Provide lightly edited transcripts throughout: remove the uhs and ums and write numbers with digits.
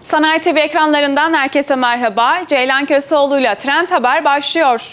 Sanayi TV ekranlarından herkese merhaba. Ceylan Köseoğlu'yla Trend Haber başlıyor.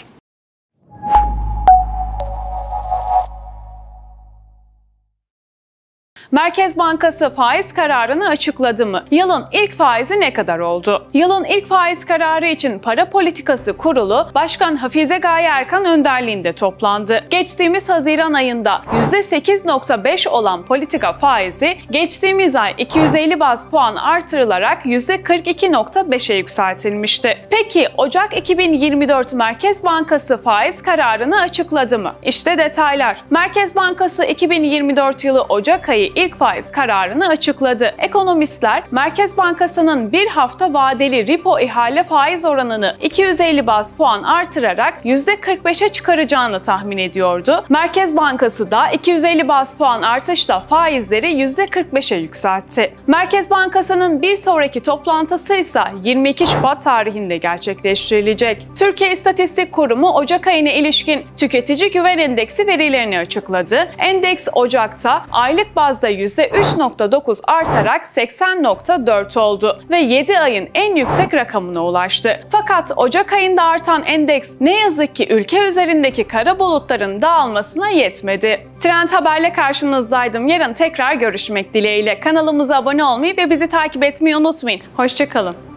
Merkez Bankası faiz kararını açıkladı mı? Yılın ilk faizi ne kadar oldu? Yılın ilk faiz kararı için Para Politikası Kurulu Başkan Hafize Gaye Erkan önderliğinde toplandı. Geçtiğimiz Haziran ayında %8.5 olan politika faizi geçtiğimiz ay 250 baz puan artırılarak %42.5'e yükseltilmişti. Peki Ocak 2024 Merkez Bankası faiz kararını açıkladı mı? İşte detaylar. Merkez Bankası 2024 yılı Ocak ayı ilk faiz kararını açıkladı. Ekonomistler Merkez Bankası'nın bir hafta vadeli repo ihale faiz oranını 250 baz puan artırarak %45'e çıkaracağını tahmin ediyordu. Merkez Bankası da 250 baz puan artışla faizleri %45'e yükseltti. Merkez Bankası'nın bir sonraki toplantısı ise 22 Şubat tarihinde gerçekleştirilecek. Türkiye İstatistik Kurumu Ocak ayına ilişkin tüketici güven endeksi verilerini açıkladı. Endeks Ocak'ta aylık bazda %3.9 artarak 80.4 oldu ve 7 ayın en yüksek rakamına ulaştı. Fakat Ocak ayında artan endeks ne yazık ki ülke üzerindeki kara bulutların dağılmasına yetmedi. Trend Haber'le karşınızdaydım. Yarın tekrar görüşmek dileğiyle. Kanalımıza abone olmayı ve bizi takip etmeyi unutmayın. Hoşça kalın.